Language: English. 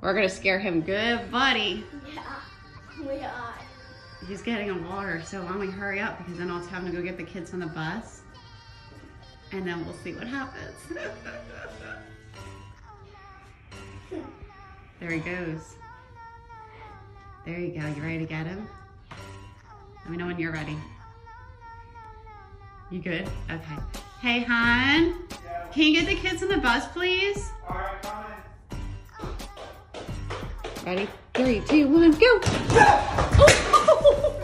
We're gonna scare him good, buddy. Yeah, we are. He's getting a water, so why don't we hurry up because then it's time to go get the kids on the bus. And then we'll see what happens. There he goes. There you go. You ready to get him? Let me know when you're ready. You good? Okay. Hey, hon. Yeah. Can you get the kids on the bus, please? All right, coming. Ready? 3, 2, 1, go! Oh!